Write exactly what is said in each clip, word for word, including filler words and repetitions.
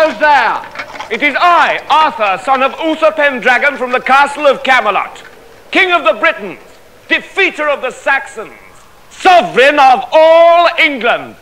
goes there? It is I, Arthur, son of Uther Pendragon from the castle of Camelot, king of the Britons, defeater of the Saxons, sovereign of all England.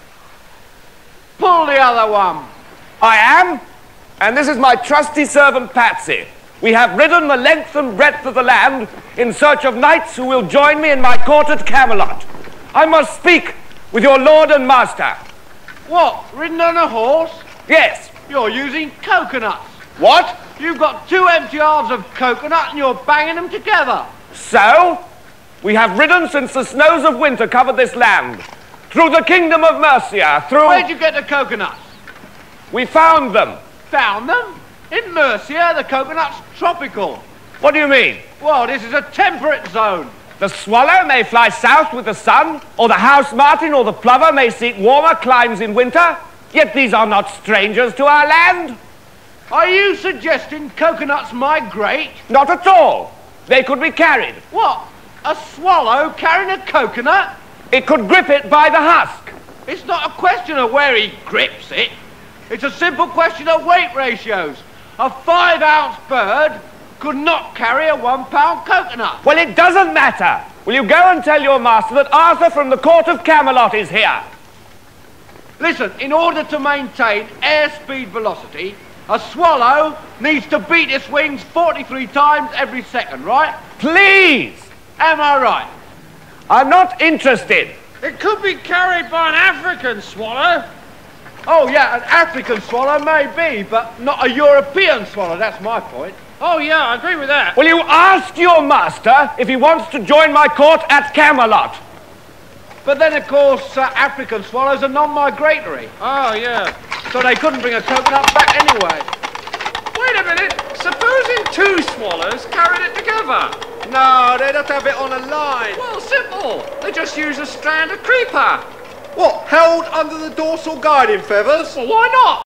Pull the other one. I am, and this is my trusty servant Patsy. We have ridden the length and breadth of the land in search of knights who will join me in my court at Camelot. I must speak with your lord and master. What, ridden on a horse? Yes. You're using coconuts. What? You've got two empty halves of coconut and you're banging them together. So, we have ridden since the snows of winter covered this land, through the kingdom of Mercia, through... Where'd you get the coconuts? We found them. Found them? In Mercia, the coconut's tropical. What do you mean? Well, this is a temperate zone. The swallow may fly south with the sun, or the house martin or the plover may seek warmer climes in winter, yet these are not strangers to our land. Are you suggesting coconuts migrate? Not at all. They could be carried. What? A swallow carrying a coconut? It could grip it by the husk. It's not a question of where he grips it. It's a simple question of weight ratios. A five-ounce bird could not carry a one-pound coconut. Well, it doesn't matter. Will you go and tell your master that Arthur from the court of Camelot is here? Listen, in order to maintain airspeed velocity, a swallow needs to beat its wings forty-three times every second, right? Please! Am I right? I'm not interested. It could be carried by an African swallow. Oh, yeah, an African swallow may be, but not a European swallow, that's my point. Oh, yeah, I agree with that. Will you ask your master if he wants to join my court at Camelot? But then, of course, uh, African swallows are non-migratory. Oh, yeah. So they couldn't bring a coconut back anyway. Wait a minute. Supposing two swallows carried it together? No, they'd have to have it on a line. Well, simple. They just use a strand of creeper. What, held under the dorsal guiding feathers? Well, why not?